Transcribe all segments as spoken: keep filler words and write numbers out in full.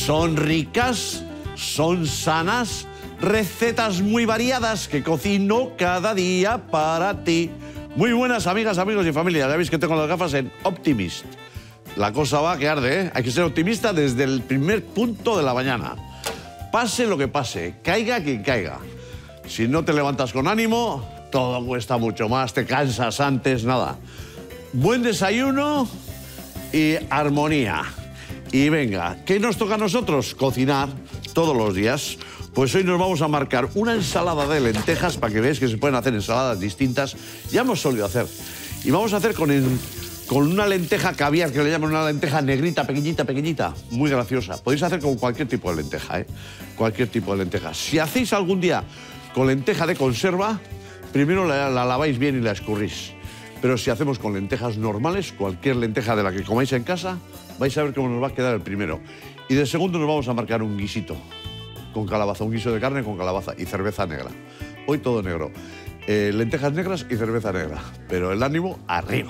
Son ricas, son sanas, recetas muy variadas que cocino cada día para ti. Muy buenas amigas, amigos y familia. Ya veis que tengo las gafas en Optimist. La cosa va que arde, ¿eh? Hay que ser optimista desde el primer punto de la mañana. Pase lo que pase, caiga quien caiga. Si no te levantas con ánimo, todo cuesta mucho más, te cansas antes, nada. Buen desayuno y armonía. Y venga, ¿qué nos toca a nosotros? Cocinar todos los días. Pues hoy nos vamos a marcar una ensalada de lentejas para que veáis que se pueden hacer ensaladas distintas. Ya hemos solido hacer. Y vamos a hacer con, el, con una lenteja caviar, que le llaman una lenteja negrita, pequeñita, pequeñita, muy graciosa. Podéis hacer con cualquier tipo de lenteja, ¿eh? Cualquier tipo de lenteja. Si hacéis algún día con lenteja de conserva, primero la, la laváis bien y la escurrís. Pero si hacemos con lentejas normales, cualquier lenteja de la que comáis en casa, vais a ver cómo nos va a quedar el primero. Y de segundo nos vamos a marcar un guisito con calabaza, un guiso de carne con calabaza y cerveza negra. Hoy todo negro. Eh, lentejas negras y cerveza negra. Pero el ánimo arriba.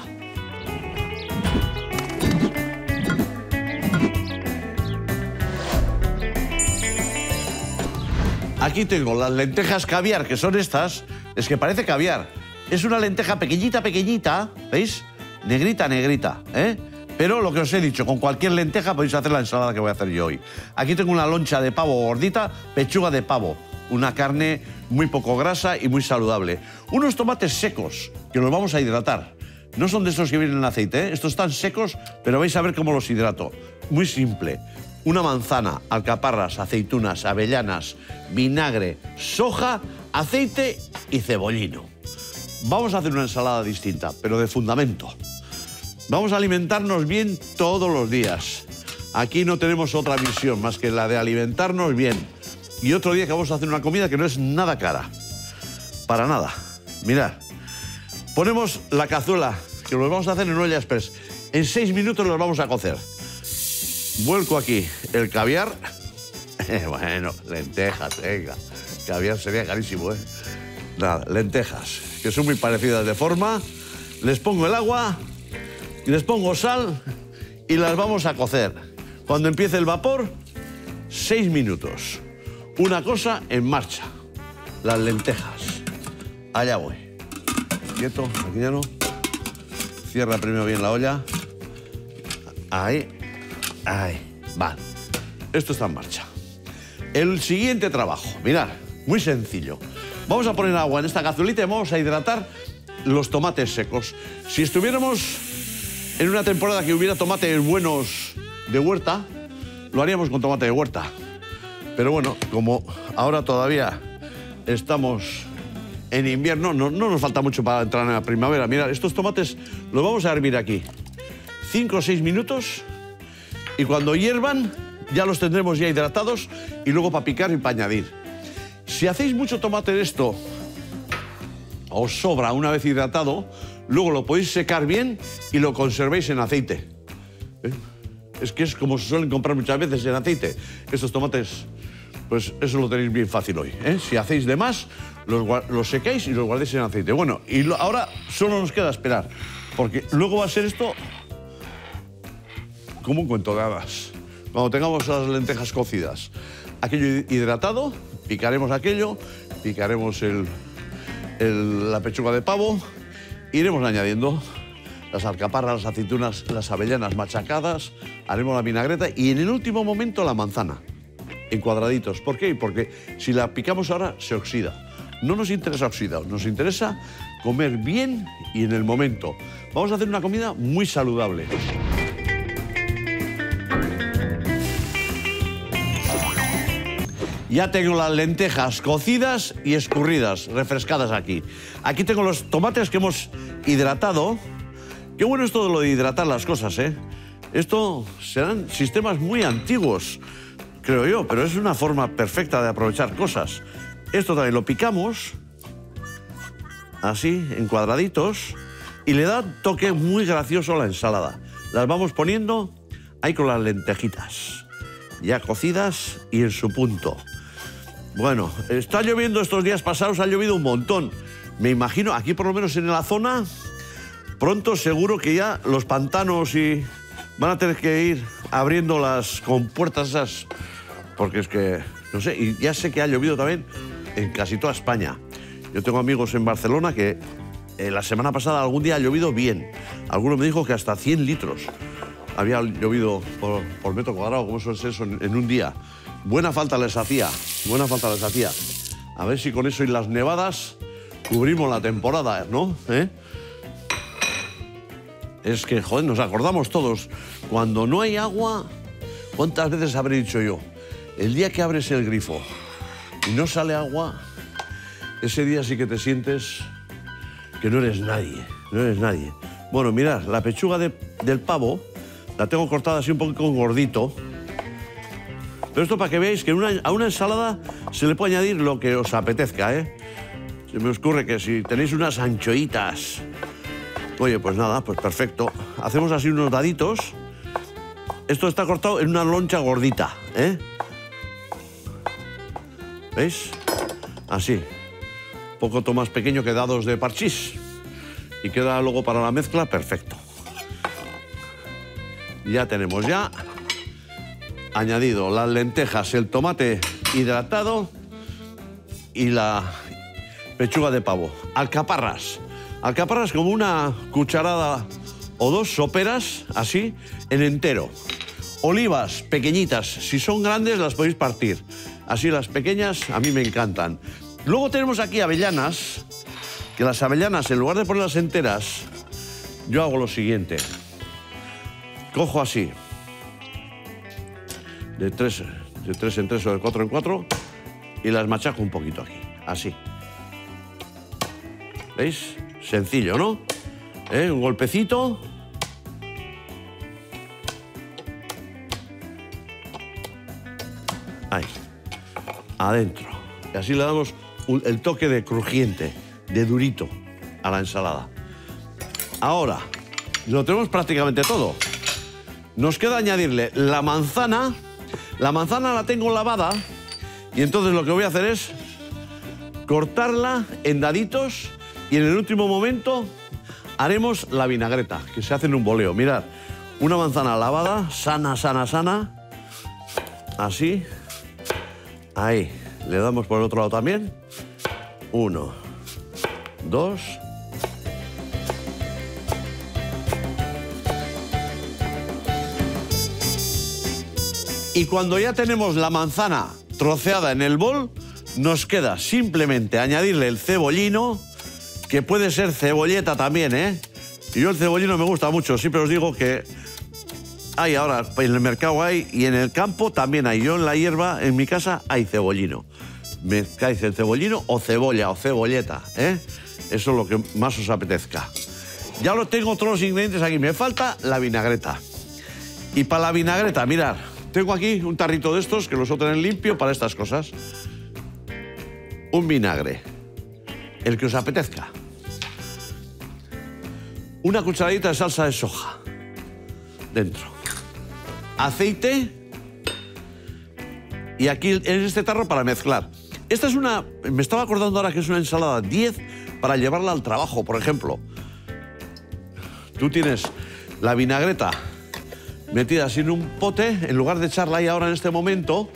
Aquí tengo las lentejas caviar, que son estas. Es que parece caviar. Es una lenteja pequeñita, pequeñita, ¿veis? Negrita, negrita, ¿eh? Pero lo que os he dicho, con cualquier lenteja podéis hacer la ensalada que voy a hacer yo hoy. Aquí tengo una loncha de pavo gordita, pechuga de pavo. Una carne muy poco grasa y muy saludable. Unos tomates secos, que los vamos a hidratar. No son de estos que vienen en aceite, ¿eh? Estos están secos, pero vais a ver cómo los hidrato. Muy simple. Una manzana, alcaparras, aceitunas, avellanas, vinagre, soja, aceite y cebollino. Vamos a hacer una ensalada distinta, pero de fundamento. Vamos a alimentarnos bien todos los días. Aquí no tenemos otra misión más que la de alimentarnos bien. Y otro día que vamos a hacer una comida que no es nada cara. Para nada. Mirad. Ponemos la cazuela, que lo vamos a hacer en olla express. En seis minutos los vamos a cocer. Vuelco aquí el caviar. Bueno, lentejas, venga. Caviar sería carísimo, ¿eh? Nada, lentejas, que son muy parecidas de forma. Les pongo el agua, les pongo sal y las vamos a cocer. Cuando empiece el vapor, seis minutos. Una cosa en marcha. Las lentejas. Allá voy. Quieto, aquí ya no. Cierra primero bien la olla. Ahí. Ahí. Vale. Esto está en marcha. El siguiente trabajo, mirad, muy sencillo. Vamos a poner agua en esta cazuelita y vamos a hidratar los tomates secos. Si estuviéramos en una temporada que hubiera tomates buenos de huerta, lo haríamos con tomate de huerta. Pero bueno, como ahora todavía estamos en invierno, no, no nos falta mucho para entrar en la primavera. Mirad, estos tomates los vamos a hervir aquí. Cinco o seis minutos y cuando hiervan ya los tendremos ya hidratados y luego para picar y para añadir. Si hacéis mucho tomate de esto, os sobra una vez hidratado, luego lo podéis secar bien y lo conservéis en aceite. ¿Eh? Es que es como se suelen comprar muchas veces en aceite. Estos tomates, pues eso lo tenéis bien fácil hoy, ¿eh? Si hacéis de más, los, los secáis y los guardéis en aceite. Bueno, y lo, ahora solo nos queda esperar, porque luego va a ser esto como un cuento de hadas. Cuando tengamos las lentejas cocidas, aquello hidratado, picaremos aquello, picaremos el, el, la pechuga de pavo, iremos añadiendo las alcaparras, las aceitunas, las avellanas machacadas, haremos la vinagreta y en el último momento la manzana, en cuadraditos. ¿Por qué? Porque si la picamos ahora se oxida. No nos interesa oxidar, nos interesa comer bien y en el momento. Vamos a hacer una comida muy saludable. Ya tengo las lentejas cocidas y escurridas, refrescadas aquí. Aquí tengo los tomates que hemos hidratado. Qué bueno es todo lo de hidratar las cosas, ¿eh? Esto serán sistemas muy antiguos, creo yo, pero es una forma perfecta de aprovechar cosas. Esto también lo picamos, así, en cuadraditos, y le da un toque muy gracioso a la ensalada. Las vamos poniendo ahí con las lentejitas, ya cocidas y en su punto. Bueno, está lloviendo estos días pasados, ha llovido un montón. Me imagino, aquí por lo menos en la zona, pronto seguro que ya los pantanos y van a tener que ir abriendo las compuertas esas, porque es que, no sé, y ya sé que ha llovido también en casi toda España. Yo tengo amigos en Barcelona que eh, la semana pasada algún día ha llovido bien. Alguno me dijo que hasta cien litros había llovido por, por metro cuadrado, como eso es eso en, en un día. Buena falta les hacía, buena falta les hacía. A ver si con eso y las nevadas cubrimos la temporada, ¿no? ¿Eh? Es que, joder, nos acordamos todos. Cuando no hay agua, ¿cuántas veces habré dicho yo? El día que abres el grifo y no sale agua, ese día sí que te sientes que no eres nadie, no eres nadie. Bueno, mirad, la pechuga de, del pavo la tengo cortada así un poco gordito. Pero esto para que veáis que una, a una ensalada se le puede añadir lo que os apetezca, ¿eh? Se me ocurre que si tenéis unas anchoitas, oye, pues nada, pues perfecto. Hacemos así unos daditos. Esto está cortado en una loncha gordita, ¿eh? ¿Veis? Así. Un poco más pequeño que dados de parchís. Y queda luego para la mezcla perfecto. Ya tenemos ya añadido las lentejas, el tomate hidratado y la pechuga de pavo. Alcaparras. Alcaparras como una cucharada o dos soperas, así, en entero. Olivas pequeñitas. Si son grandes las podéis partir. Así las pequeñas a mí me encantan. Luego tenemos aquí avellanas, que las avellanas en lugar de ponerlas enteras, yo hago lo siguiente. Cojo así, de tres, de tres en tres o de cuatro en cuatro, y las machaco un poquito aquí, así. ¿Veis? Sencillo, ¿no? ¿Eh? Un golpecito. Ahí. Adentro. Y así le damos un, el toque de crujiente, de durito a la ensalada. Ahora, lo tenemos prácticamente todo. Nos queda añadirle la manzana. La manzana la tengo lavada y entonces lo que voy a hacer es cortarla en daditos y en el último momento haremos la vinagreta, que se hace en un boleo. Mirad, una manzana lavada, sana, sana, sana. Así. Ahí. Le damos por el otro lado también. Uno, dos. Y cuando ya tenemos la manzana troceada en el bol, nos queda simplemente añadirle el cebollino, que puede ser cebolleta también, ¿eh? Y yo el cebollino me gusta mucho. Siempre os digo que hay ahora, en el mercado hay, y en el campo también hay. Yo en la hierba, en mi casa, hay cebollino. Mezcláis el cebollino o cebolla o cebolleta, ¿eh? Eso es lo que más os apetezca. Ya lo tengo todos los ingredientes aquí. Me falta la vinagreta. Y para la vinagreta, mirad, tengo aquí un tarrito de estos que los suelo tener limpio para estas cosas. Un vinagre, el que os apetezca. Una cucharadita de salsa de soja dentro. Aceite. Y aquí en este tarro para mezclar. Esta es una... Me estaba acordando ahora que es una ensalada diez para llevarla al trabajo, por ejemplo. Tú tienes la vinagreta metida así en un pote, en lugar de echarla ahí ahora en este momento,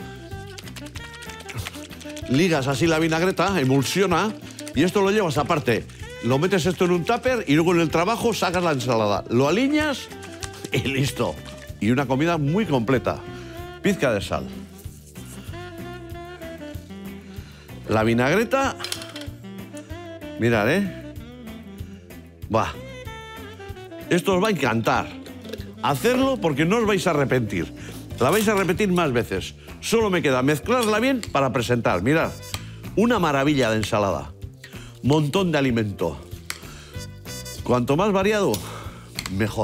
ligas así la vinagreta, emulsiona, y esto lo llevas aparte. Lo metes esto en un tupper y luego en el trabajo sacas la ensalada. Lo alineas y listo. Y una comida muy completa. Pizca de sal. La vinagreta, mirad, ¿eh? Va. Esto os va a encantar. Hacerlo porque no os vais a arrepentir. La vais a repetir más veces. Solo me queda mezclarla bien para presentar. Mirad, una maravilla de ensalada. Montón de alimento. Cuanto más variado, mejor.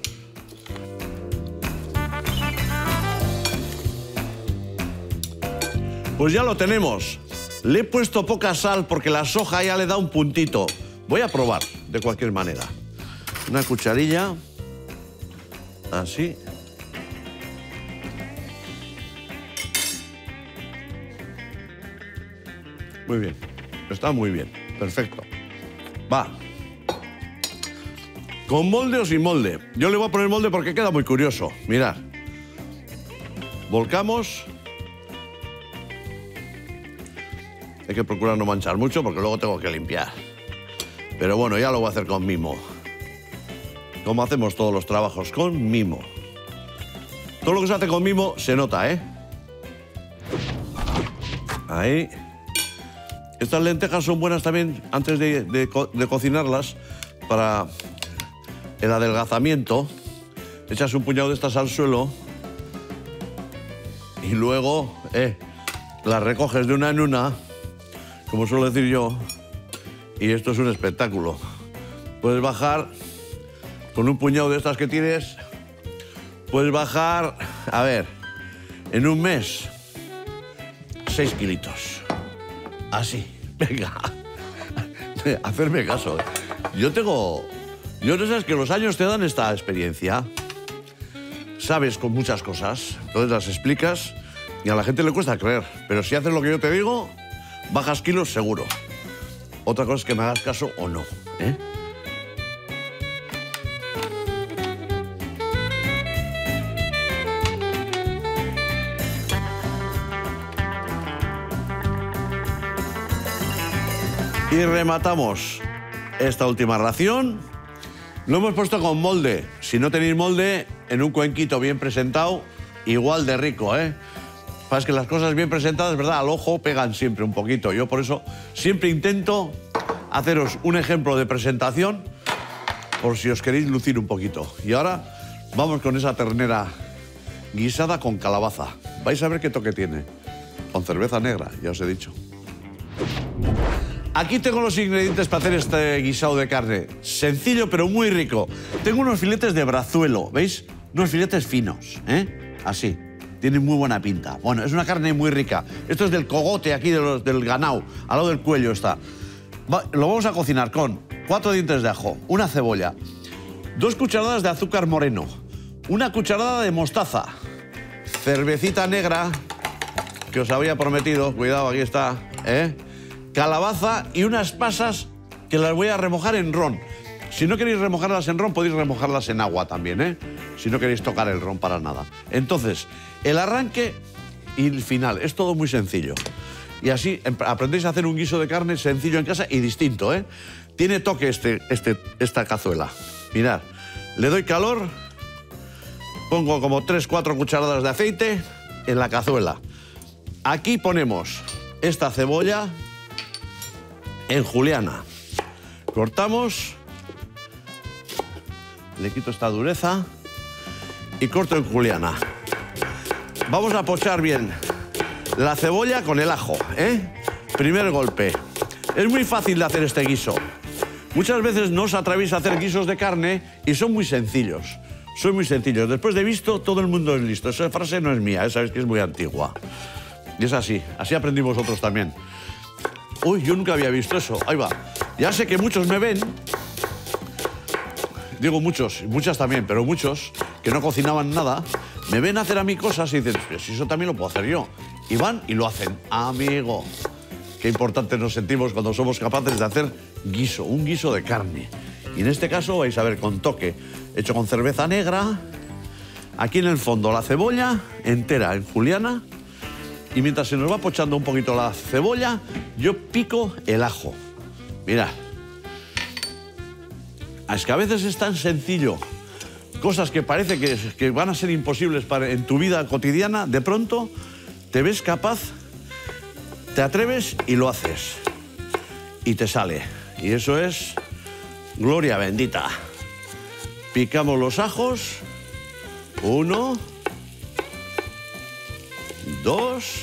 Pues ya lo tenemos. Le he puesto poca sal porque la soja ya le da un puntito. Voy a probar de cualquier manera. Una cucharilla. Así. Muy bien. Está muy bien. Perfecto. Va. ¿Con molde o sin molde? Yo le voy a poner molde porque queda muy curioso. Mirad. volcamos. Hay que procurar no manchar mucho porque luego tengo que limpiar. Pero bueno, ya lo voy a hacer con mimo. Como hacemos todos los trabajos, con mimo. Todo lo que se hace con mimo se nota, ¿eh? Ahí. Estas lentejas son buenas también antes de, de, de cocinarlas para el adelgazamiento. Echas un puñado de estas al suelo y luego eh, las recoges de una en una, como suelo decir yo, y esto es un espectáculo. Puedes bajar con un puñado de estas que tienes, puedes bajar, a ver, en un mes, seis kilitos. Así, venga, hacerme caso. Yo tengo, yo no sé, es que los años te dan esta experiencia. Sabes con muchas cosas, entonces las explicas y a la gente le cuesta creer. Pero si haces lo que yo te digo, bajas kilos seguro. Otra cosa es que me hagas caso o no, ¿eh? Y rematamos esta última ración. Lo hemos puesto con molde. Si no tenéis molde, en un cuenquito bien presentado, igual de rico, ¿eh? Para que las cosas bien presentadas, ¿verdad? Al ojo pegan siempre un poquito. Yo por eso siempre intento haceros un ejemplo de presentación por si os queréis lucir un poquito. Y ahora vamos con esa ternera guisada con calabaza. Vais a ver qué toque tiene. Con cerveza negra, ya os he dicho. Aquí tengo los ingredientes para hacer este guisado de carne. Sencillo, pero muy rico. Tengo unos filetes de brazuelo, ¿veis? Unos filetes finos, ¿eh? Así. Tienen muy buena pinta. Bueno, es una carne muy rica. Esto es del cogote aquí de los, del ganao. Al lado del cuello está. Va, lo vamos a cocinar con cuatro dientes de ajo, una cebolla, dos cucharadas de azúcar moreno, una cucharada de mostaza, cervecita negra, que os había prometido, cuidado, aquí está, ¿eh? Calabaza y unas pasas que las voy a remojar en ron. Si no queréis remojarlas en ron, podéis remojarlas en agua también, ¿eh? Si no queréis tocar el ron para nada. Entonces, el arranque y el final, es todo muy sencillo. Y así aprendéis a hacer un guiso de carne sencillo en casa y distinto, ¿eh? Tiene toque este, este, esta cazuela. Mirad, le doy calor, pongo como tres cuatro cucharadas de aceite en la cazuela. Aquí ponemos esta cebolla en juliana. Cortamos, le quito esta dureza y corto en juliana. Vamos a pochar bien la cebolla con el ajo, ¿eh? Primer golpe. Es muy fácil de hacer este guiso. Muchas veces no os atrevéis a hacer guisos de carne y son muy sencillos. Son muy sencillos. Después de visto, todo el mundo es listo. Esa frase no es mía, esa es que es muy antigua. Y es así. Así aprendí vosotros también. Uy, yo nunca había visto eso. Ahí va. Ya sé que muchos me ven. Digo muchos, muchas también, pero muchos que no cocinaban nada, me ven hacer a mí cosas y dicen, pues si eso también lo puedo hacer yo. Y van y lo hacen. Amigo, qué importante nos sentimos cuando somos capaces de hacer guiso, un guiso de carne. Y en este caso vais a ver con toque, hecho con cerveza negra. Aquí en el fondo la cebolla entera en juliana. Y mientras se nos va pochando un poquito la cebolla, yo pico el ajo. Mirad. Es que a veces es tan sencillo. Cosas que parece que, que van a ser imposibles para, en tu vida cotidiana, de pronto te ves capaz, te atreves y lo haces. Y te sale. Y eso es gloria bendita. Picamos los ajos. Uno. Dos.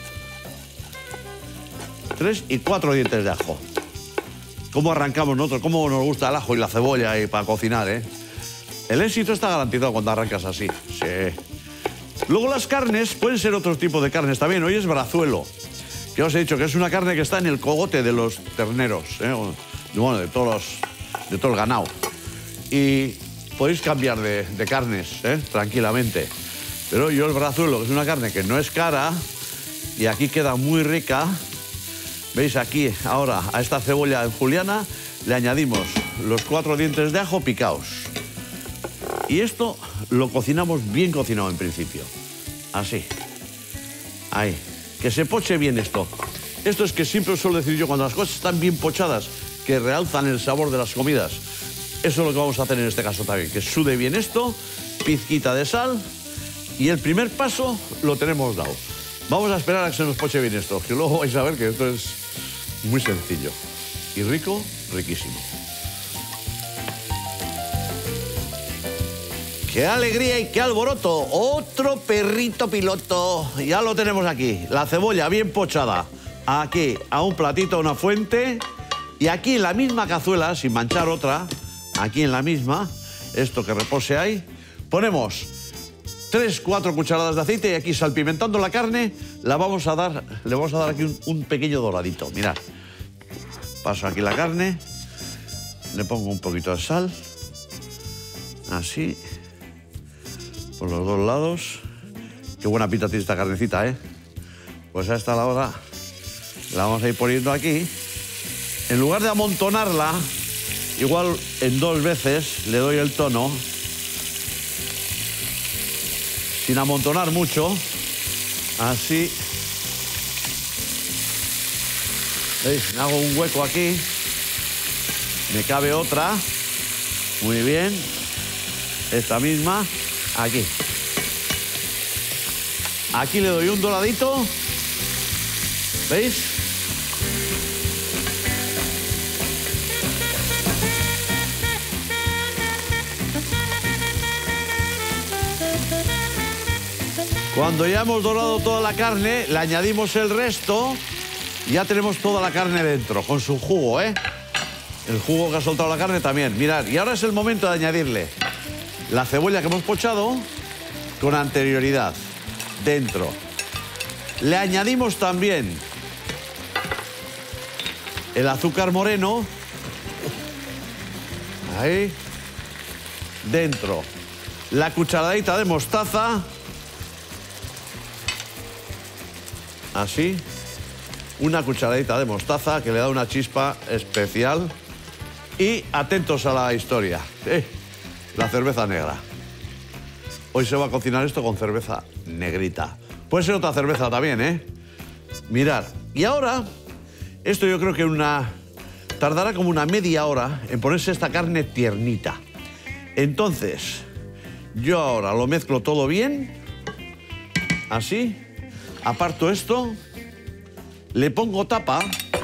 Tres y cuatro dientes de ajo. ¿Cómo arrancamos nosotros? ¿Cómo nos gusta el ajo y la cebolla y para cocinar, eh? El éxito está garantizado cuando arrancas así. Sí. Luego las carnes pueden ser otro tipo de carnes también. Hoy es brazuelo, que os he dicho que es una carne que está en el cogote de los terneros, ¿eh? Bueno, de todos los, de todo el ganado. Y podéis cambiar de, de carnes, ¿eh? Tranquilamente. Pero yo el brazuelo, que es una carne que no es cara y aquí queda muy rica. Veis aquí ahora a esta cebolla en juliana le añadimos los cuatro dientes de ajo picados. Y esto lo cocinamos bien cocinado en principio. Así. Ahí. Que se poche bien esto. Esto es que siempre os suelo decir yo, cuando las cosas están bien pochadas, que realzan el sabor de las comidas. Eso es lo que vamos a hacer en este caso también. Que sude bien esto, pizquita de sal, y el primer paso lo tenemos dado. Vamos a esperar a que se nos poche bien esto, que luego vais a ver que esto es muy sencillo. Y rico, riquísimo. ¡Qué alegría y qué alboroto! Otro perrito piloto. Ya lo tenemos aquí. La cebolla bien pochada. Aquí, a un platito, a una fuente. Y aquí en la misma cazuela, sin manchar otra, aquí en la misma, esto que repose ahí, ponemos tres, cuatro cucharadas de aceite y aquí salpimentando la carne, la vamos a dar, le vamos a dar aquí un, un pequeño doradito. Mirad. Paso aquí la carne, le pongo un poquito de sal, así, por los dos lados. Qué buena pinta tiene esta carnecita, ¿eh? Pues a esta la hora la vamos a ir poniendo aquí. En lugar de amontonarla, igual en dos veces le doy el tono, sin amontonar mucho, así. ¿Veis? Me hago un hueco aquí, me cabe otra, muy bien, esta misma, aquí. Aquí le doy un doradito, ¿veis? Cuando ya hemos dorado toda la carne, le añadimos el resto y ya tenemos toda la carne dentro, con su jugo, ¿eh? El jugo que ha soltado la carne también. Mirad, y ahora es el momento de añadirle la cebolla que hemos pochado con anterioridad dentro. Le añadimos también el azúcar moreno, ahí, dentro. La cucharadita de mostaza, así, una cucharadita de mostaza que le da una chispa especial. Y atentos a la historia, eh, la cerveza negra. Hoy se va a cocinar esto con cerveza negrita. Puede ser otra cerveza también, ¿eh? Mirad, y ahora, esto yo creo que una tardará como una media hora en ponerse esta carne tiernita. Entonces, yo ahora lo mezclo todo bien, así. Aparto esto, le pongo tapa.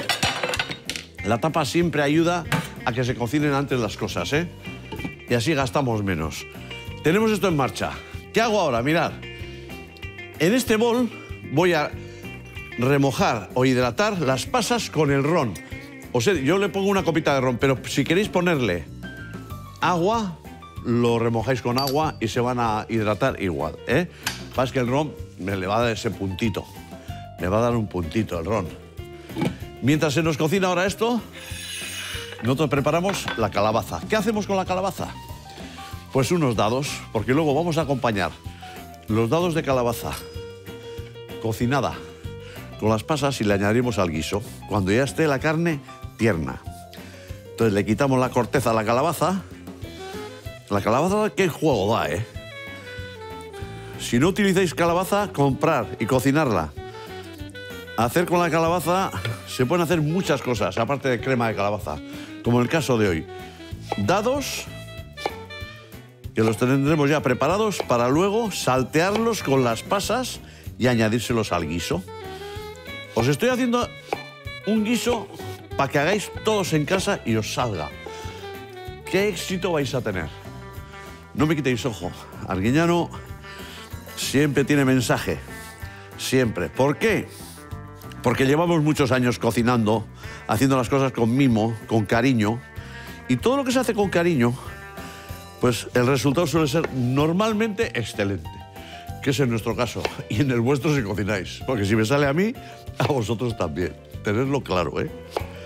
La tapa siempre ayuda a que se cocinen antes las cosas, ¿eh? Y así gastamos menos. Tenemos esto en marcha. ¿Qué hago ahora? Mirad. En este bol voy a remojar o hidratar las pasas con el ron. O sea, yo le pongo una copita de ron, pero si queréis ponerle agua, lo remojáis con agua y se van a hidratar igual, ¿eh? Pasa que el ron me le va a dar ese puntito. Me va a dar un puntito el ron. Mientras se nos cocina ahora esto, nosotros preparamos la calabaza. ¿Qué hacemos con la calabaza? Pues unos dados, porque luego vamos a acompañar los dados de calabaza cocinada con las pasas y le añadiremos al guiso cuando ya esté la carne tierna. Entonces le quitamos la corteza a la calabaza. La calabaza, qué juego da, ¿eh? Si no utilizáis calabaza, comprar y cocinarla. Hacer con la calabaza, se pueden hacer muchas cosas, aparte de crema de calabaza, como en el caso de hoy. Dados, que los tendremos ya preparados para luego saltearlos con las pasas y añadírselos al guiso. Os estoy haciendo un guiso para que hagáis todos en casa y os salga. ¿Qué éxito vais a tener? No me quitéis ojo, Arguiñano siempre tiene mensaje, siempre. ¿Por qué? Porque llevamos muchos años cocinando, haciendo las cosas con mimo, con cariño, y todo lo que se hace con cariño, pues el resultado suele ser normalmente excelente, que es en nuestro caso, y en el vuestro si cocináis, porque si me sale a mí, a vosotros también, tenedlo claro, ¿eh?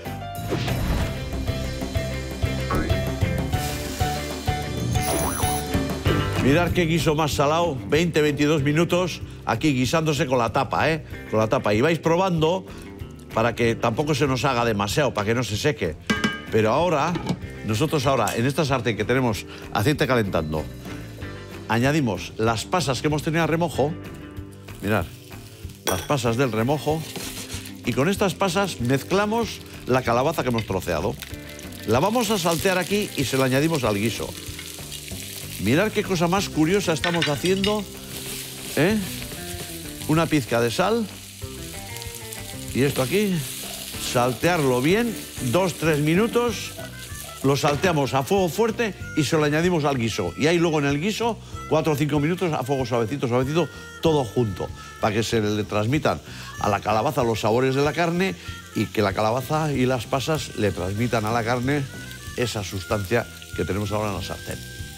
Mirad qué guiso más salado, veinte, veintidós minutos, aquí guisándose con la tapa, ¿eh? Con la tapa. Y vais probando para que tampoco se nos haga demasiado, para que no se seque. Pero ahora, nosotros ahora, en esta sartén que tenemos aceite calentando, añadimos las pasas que hemos tenido a remojo, Mirad, las pasas del remojo. Y con estas pasas mezclamos la calabaza que hemos troceado. La vamos a saltear aquí y se la añadimos al guiso. Mirad qué cosa más curiosa estamos haciendo, ¿eh? Una pizca de sal. Y esto aquí, saltearlo bien, dos, tres minutos. Lo salteamos a fuego fuerte y se lo añadimos al guiso. Y ahí luego en el guiso, cuatro o cinco minutos a fuego suavecito, suavecito, todo junto. Para que se le transmitan a la calabaza los sabores de la carne y que la calabaza y las pasas le transmitan a la carne esa sustancia que tenemos ahora en la sartén.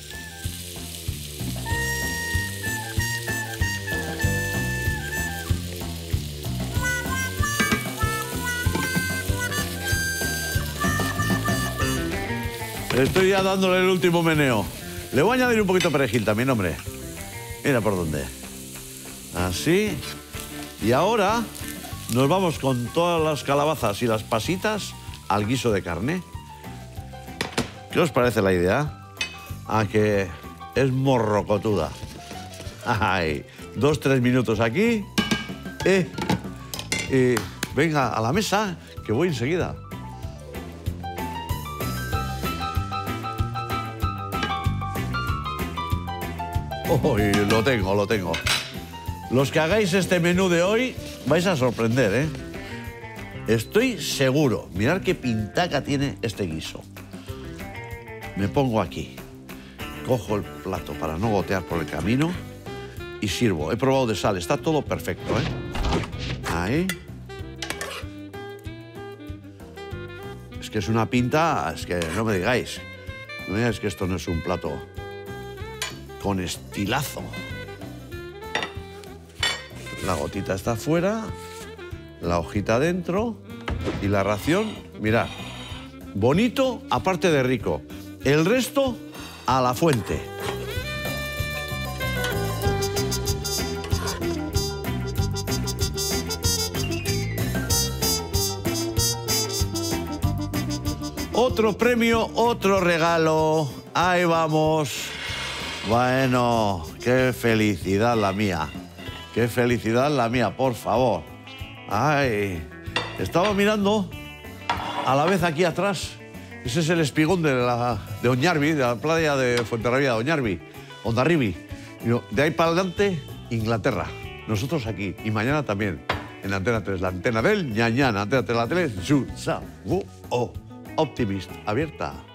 Estoy ya dándole el último meneo. Le voy a añadir un poquito de perejil también, hombre. Mira por dónde. Así. Y ahora nos vamos con todas las calabazas y las pasitas al guiso de carne. ¿Qué os parece la idea? A que es morrocotuda. Ay, dos, tres minutos aquí. Eh, eh, venga a la mesa, que voy enseguida. Oh, lo tengo, lo tengo. Los que hagáis este menú de hoy vais a sorprender, ¿eh? Estoy seguro. Mirad qué pintaca tiene este guiso. Me pongo aquí. Cojo el plato para no gotear por el camino y sirvo. He probado de sal, está todo perfecto, ¿eh? Ahí. Es que es una pinta, es que no me digáis. No me digáis que esto no es un plato con estilazo. La gotita está fuera, la hojita dentro y la ración, mirad, bonito aparte de rico. El resto a la fuente. Otro premio, otro regalo. Ahí vamos. Bueno, qué felicidad la mía. Qué felicidad la mía, por favor. Ay, estaba mirando a la vez aquí atrás. Ese es el espigón de, la, de Oñarbi, de la playa de Fuenterrabía de Oñarbi, Hondarribi. De ahí para adelante, Inglaterra. Nosotros aquí. Y mañana también, en Antena tres, la antena del ñañán. Antena tres, la tele, Su, Sa, Wu, O. Optimist, abierta.